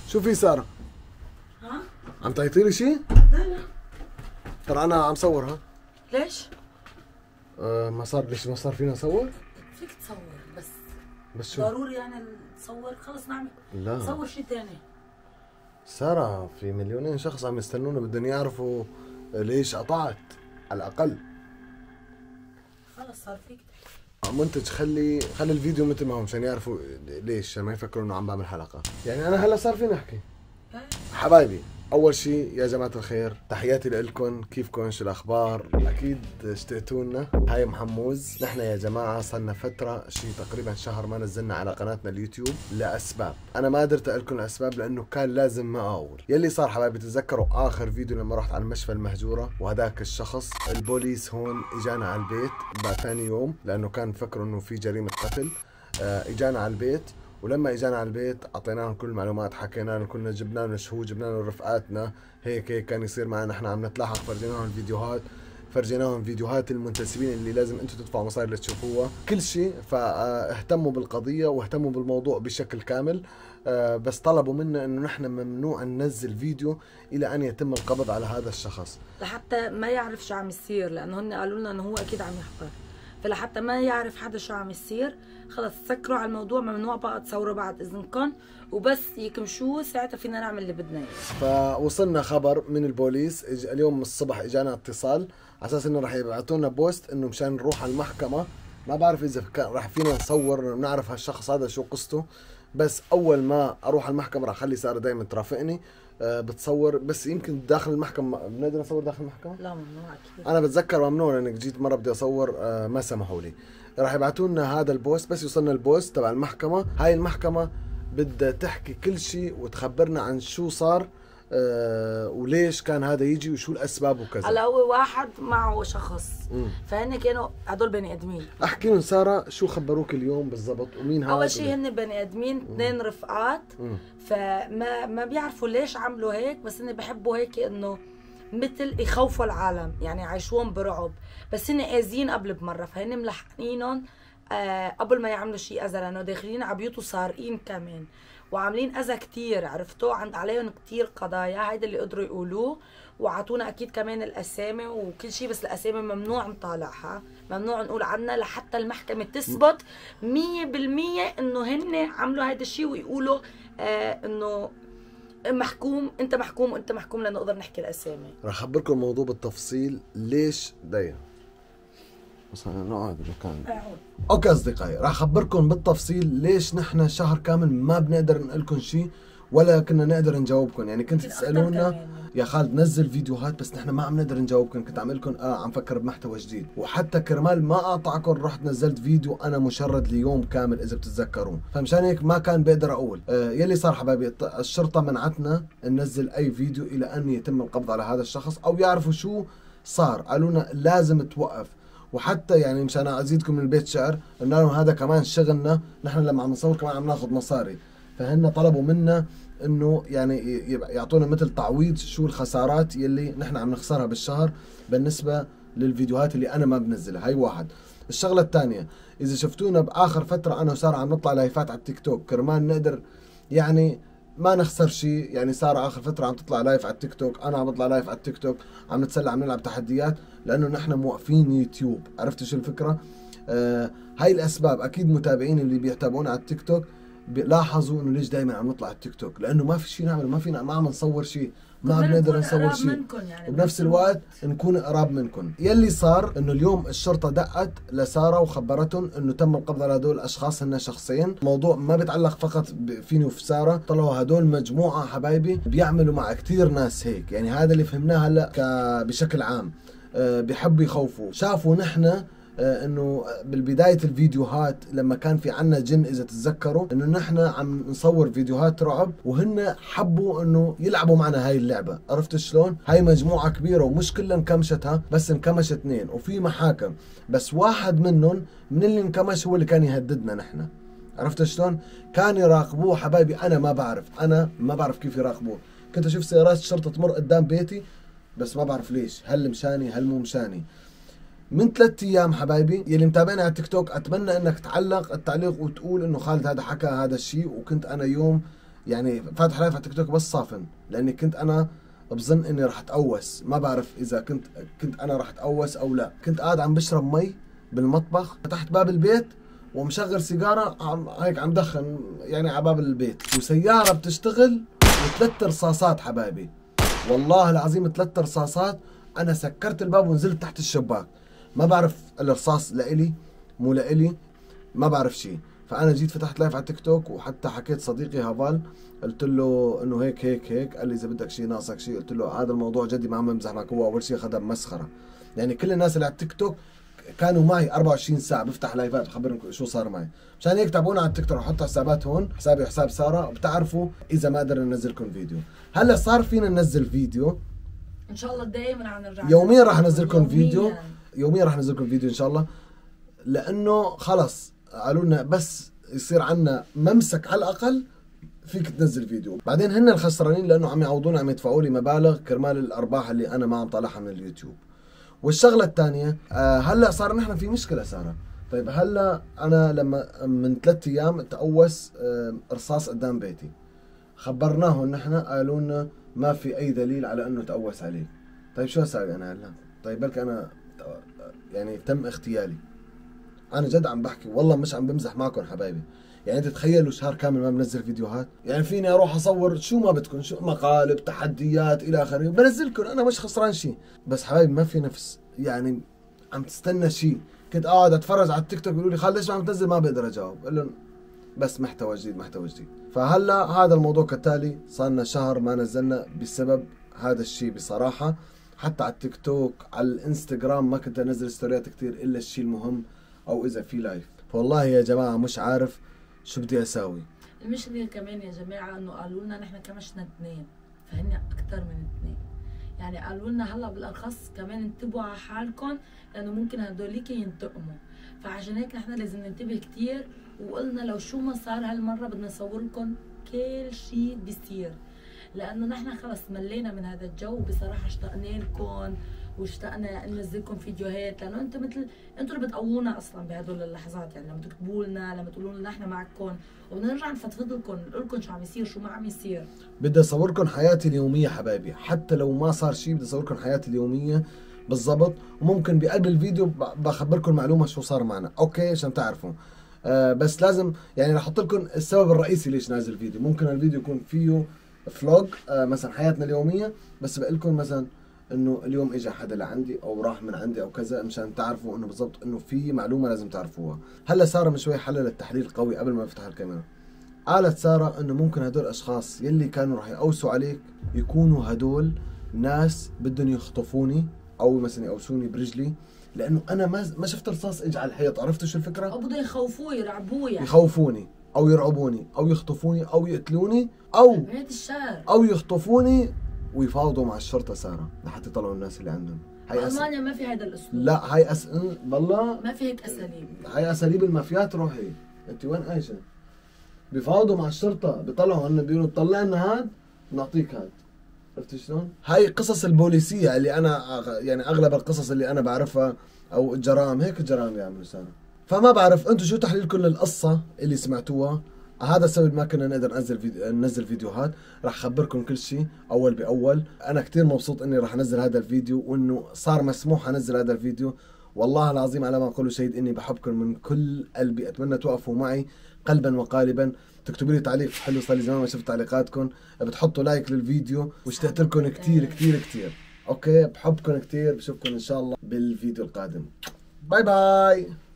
شو في سارة؟ ها؟ عم تعيطيلي شيء؟ لا لا. ترى أنا عم صورها. ليش؟ ما صار ليش ما صار فينا نصور؟ فيك تصور بس شو؟ ضروري يعني تصور خلص نعمل. لا صور شيء ثاني. سارة في مليونين شخص عم يستنونا بدهم يعرفوا ليش قطعت على الأقل. خلص صار فيك. منتج خلي الفيديو مثل ما هو مشان يعرفوا ليش، عشان ما يفكروا انه عم بعمل حلقة. يعني أنا هلا صار فيني أحكي. حبايبي، أول شيء يا جماعة الخير تحياتي لكم، كيفكم؟ شو الأخبار؟ أكيد اشتقتونا. هاي محموز، نحن يا جماعة صرنا فترة شيء تقريبا شهر ما نزلنا على قناتنا اليوتيوب لأسباب، أنا ما قدرت أقول لكم الأسباب لأنه كان لازم ما أقول. يلي صار حبايبي، تتذكروا آخر فيديو لما رحت على المشفى المهجورة وهداك الشخص البوليس هون إجانا على البيت بعد ثاني يوم لأنه كان فكروا إنه في جريمة قتل. إجانا على البيت، ولما اجانا على البيت اعطيناهم كل المعلومات، حكينا لهم، كنا جبنا لهم شهود، جبنا لهم رفقاتنا، هيك كان يصير معنا، احنا عم نتلاحق، فرجيناهم فيديوهات المنتسبين اللي لازم انتم تدفعوا مصاري لتشوفوها، كل شيء. فاهتموا بالقضيه واهتموا بالموضوع بشكل كامل. بس طلبوا منا انه نحن ممنوع ننزل فيديو الى ان يتم القبض على هذا الشخص، لحتى ما يعرف شو عم يصير، لانه هن قالوا لنا انه هو اكيد عم يحضر، فلحتى ما يعرف حدا شو عم يصير خلص سكروا على الموضوع، ممنوع بقى تصوروا بعد اذنكم، وبس يكمشوا ساعتها فينا نعمل اللي بدنا اياه. فوصلنا خبر من البوليس اليوم الصبح، اجانا اتصال على اساس انه راح يبعثوا لنا بوست انه مشان نروح على المحكمه. ما بعرف اذا كان راح فينا نصور نعرف هالشخص هذا شو قصته، بس اول ما اروح على المحكمه راح اخلي ساره دائما ترافقني بتصور. بس يمكن داخل المحكمه بنقدر نصور داخل المحكمه؟ لا ممنوع اكيد. انا بتذكر ممنوع لانك جيت مره بدي اصور ما سمحوا لي. راح يبعثوا لنا هذا البوست، بس يوصلنا البوست تبع المحكمه. هاي المحكمه بدها تحكي كل شيء وتخبرنا عن شو صار وليش كان هذا يجي وشو الاسباب وكذا. هلا هو واحد معه شخص فهن كانوا هدول بني ادمين. احكي لهم ساره شو خبروك اليوم بالضبط ومين هذا؟ اول شيء هن بني ادمين، اثنين رفقات، فما بيعرفوا ليش عملوا هيك، بس هن بحبوا هيك انه مثل يخوفوا العالم، يعني يعيشوهم برعب، بس هن قاسيين قبل بمره، فهن ملحقينهم قبل ما يعملوا شيء اذى، لانه داخلين على بيوت وسارقين كمان وعاملين اذى كثير، عرفتوا؟ عليهم كثير قضايا، هيدا اللي قدروا يقولوه، وعطونا اكيد كمان الاسامي وكل شيء، بس الاسامي ممنوع نطالعها، ممنوع نقول عنها لحتى المحكمه تثبت 100% انه هن عملوا هيدا الشيء، ويقولوا انه محكوم، انت محكوم وانت محكوم، لنقدر نحكي الاسامي. راح اخبركم الموضوع بالتفصيل ليش داير. بس نقعد مكان. اوكي اصدقائي، راح اخبركم بالتفصيل ليش نحن شهر كامل ما بنقدر نقول لكم شيء ولا كنا نقدر نجاوبكم. يعني كنت تسالونا يا خالد نزل فيديوهات، بس نحن ما عم نقدر نجاوبكم. كنت عم لكم عم فكر بمحتوى جديد، وحتى كرمال ما اقطعكم رحت نزلت فيديو انا مشرد ليوم كامل اذا بتتذكرون، فمشان هيك ما كان بقدر اقول. يلي صار حبايبي، الشرطه منعتنا ننزل اي فيديو الى ان يتم القبض على هذا الشخص او يعرفوا شو صار. قالوا لنا لازم توقف، وحتى يعني مشان ازيدكم من البيت شعر قلنا لهم هذا كمان شغلنا، نحن لما عم نصور كمان عم ناخذ مصاري، فهن طلبوا منا انه يعني يعطونا مثل تعويض شو الخسارات يلي نحن عم نخسرها بالشهر بالنسبه للفيديوهات اللي انا ما بنزلها. هي واحد. الشغله الثانيه، اذا شفتونا باخر فتره انا وساره عم نطلع لايفات على التيك توك كرمال نقدر يعني ما نخسر شيء. يعني ساره اخر فتره عم تطلع لايف على التيك توك، انا عم بطلع لايف على التيك توك، عم نتسلى، عم نلعب تحديات، لانه نحن موقفين يوتيوب. عرفتوا شو الفكره؟ هاي الاسباب. اكيد متابعين اللي بيتابعونا على التيك توك بيلاحظوا انه ليش دائما عم نطلع على التيك توك، لانه ما في شيء نعمل، ما عم نصور شيء، ما بنقدر نصور شيء، يعني وبنفس الوقت نكون قراب منكم. يلي صار انه اليوم الشرطه دقت لساره وخبرتهم انه تم القبض على هدول الاشخاص، هن شخصين. الموضوع ما بيتعلق فقط فيني وفي ساره، طلعوا هدول مجموعه حبايبي بيعملوا مع كثير ناس هيك. يعني هذا اللي فهمناه هلا بشكل عام، بيحبوا يخوفوا. شافوا نحن انه بالبداية الفيديوهات لما كان في عنا جن اذا تتذكروا، انه نحن عم نصور فيديوهات رعب، وهن حبوا انه يلعبوا معنا هاي اللعبة. عرفت شلون؟ هاي مجموعة كبيرة ومش كلها انكمشتها، بس انكمش اثنين وفي محاكم، بس واحد منهم من اللي انكمش هو اللي كان يهددنا نحن. عرفت شلون؟ كان يراقبوه حبايبي، انا ما بعرف كيف يراقبوه. كنت اشوف سيارات الشرطة تمر قدام بيتي بس ما بعرف ليش، هل مشاني هل مو مشاني. من 3 ايام حبايبي يلي متابعيني على التيك توك، اتمنى انك تعلق التعليق وتقول انه خالد هذا حكى هذا الشيء، وكنت انا يوم يعني فاتح لايف على تيك توك بس صافن، لاني كنت انا بظن اني راح اتقوس، ما بعرف اذا كنت انا راح اتقوس او لا. كنت قاعد عم بشرب مي بالمطبخ، فتحت باب البيت ومشغل سيجاره هيك عم دخن يعني على باب البيت، وسياره بتشتغل وثلاث رصاصات حبايبي، والله العظيم 3 رصاصات. انا سكرت الباب ونزلت تحت الشباك، ما بعرف الرصاص لإلي مو لإلي، ما بعرف شيء. فانا جيت فتحت لايف على تيك توك، وحتى حكيت صديقي هافال قلت له انه هيك هيك هيك، قال لي اذا بدك شيء ناقصك شيء، قلت له هذا الموضوع جدي ما عم بمزح معك. هو اول شيء اخذها بمسخره، يعني كل الناس اللي على التيك توك كانوا معي 24 ساعه بفتح لايفات بخبركم شو صار معي. مشان هيك تابعونا على التيك توك، حطوا حسابات هون، حسابي وحساب ساره، بتعرفوا اذا ما قدرنا ننزلكم فيديو. هلا صار فينا ننزل فيديو ان شاء الله، دائما رح نرجع يوميا، راح انزلكم فيديو يوميا، راح انزلكم فيديو ان شاء الله، لانه خلص قالوا لنا بس يصير عندنا ممسك على الاقل فيك تنزل فيديو. بعدين هن الخسرانين لانه عم يعوضوني، عم يدفعوا لي مبالغ كرمال الارباح اللي انا ما عم طالعها من اليوتيوب. والشغله الثانيه هلا صار نحن في مشكله ساره. طيب هلا انا لما من 3 ايام تقوس رصاص قدام بيتي، خبرناهم نحن، قالوا لنا ما في اي دليل على انه تقوس عليك. طيب شو اسوي انا هلا؟ طيب بلكي انا يعني تم اغتيالي. انا جد عم بحكي والله، مش عم بمزح معكم حبايبي. يعني انت تخيلوا شهر كامل ما بنزل فيديوهات، يعني فيني اروح اصور شو ما بدكم، شو مقالب تحديات الى اخره، بنزلكم انا مش خسران شيء. بس حبايبي ما في نفس، يعني عم تستنى شيء. كنت قاعد اتفرج على التيك توك بيقولوا لي خالد ليش ما عم تنزل، ما بقدر اجاوب، بقول لهم بس محتوى جديد محتوى جديد. فهلا هذا الموضوع كالتالي، صار لنا شهر ما نزلنا بسبب هذا الشيء بصراحه. حتى على التيك توك على الانستغرام ما كنت انزل ستوريات كثير الا الشيء المهم او اذا في لايف. فوالله يا جماعه مش عارف شو بدي اساوي. المشكله كمان يا جماعه انه قالوا لنا نحن كمشنا 2، فهن اكثر من 2. يعني قالوا لنا هلا بالاخص كمان انتبهوا على حالكم، لانه ممكن هدوليك ينتقموا. فعشان هيك نحن لازم ننتبه كثير، وقلنا لو شو ما صار هالمره بدنا نصور لكم كل شيء بيصير، لانه نحن خلص ملينا من هذا الجو. بصراحه اشتقنا لكم واشتقنا ننزلكم فيديوهات، لانه انتم اللي بتقوونا اصلا بهدول اللحظات. يعني لما تكتبوا لنا، لما تقولوا لنا نحن معكم، وبنرجع نفضفض لكم، نقول لكم شو عم يصير شو ما عم يصير. بدي اصوركم حياتي اليوميه حبايبي، حتى لو ما صار شيء بدي اصوركم حياتي اليوميه بالضبط. وممكن بقلب الفيديو بخبركم معلومه شو صار معنا، اوكي، عشان تعرفوا. بس لازم يعني رح احط لكم السبب الرئيسي ليش نازل فيديو. ممكن الفيديو يكون فيه فلوج مثلا حياتنا اليوميه، بس بقول لكم مثلا انه اليوم اجى حدا لعندي او راح من عندي او كذا، مشان تعرفوا انه بالضبط انه في معلومه لازم تعرفوها. هلا ساره من شوي حللت تحليل قوي قبل ما افتح الكاميرا، قالت ساره انه ممكن هدول الاشخاص يلي كانوا راح يقوسوا عليك يكونوا هدول ناس بدهم يخطفوني او مثلا يقوسوني برجلي، لانه انا ما شفت رصاص اجى على الحيط. عرفتوا شو الفكره؟ او بدهم يخوفوه يرعبوه، يعني يخوفوني او يرعبوني او يخطفوني او يقتلوني او بعيد الشر، او يخطفوني ويفاوضوا مع الشرطه ساره لحتى يطلعوا الناس اللي عندهم. هاي المانيا ما في هذا الاسلوب. لا هاي والله ما في هيك اساليب. هاي اساليب المافيات. روحي انت وين عايشه؟ بيفاوضوا مع الشرطه، بيطلعوا هن بيقولوا طلع لنا هاد بنعطيك هاد. عرفت شلون؟ هاي القصص البوليسيه اللي انا يعني اغلب القصص اللي انا بعرفها او الجرائم، هيك الجرائم بيعملوا ساره. فما بعرف انتم شو تحليلكم للقصه اللي سمعتوها. هذا السبب ما كنا نقدر ننزل فيديوهات. راح اخبركم كل شيء اول باول. انا كثير مبسوط اني راح انزل هذا الفيديو وانه صار مسموح انزل هذا الفيديو. والله العظيم على ما اقول شهيد اني بحبكم من كل قلبي. اتمنى توقفوا معي قلبا وقالبا، تكتبوا لي تعليق حلو، صار لي زمان ما شفت تعليقاتكم، بتحطوا لايك للفيديو، واشتقت لكم كثير كثير كثير. اوكي، بحبكم كثير، بشوفكم ان شاء الله بالفيديو القادم. باي باي.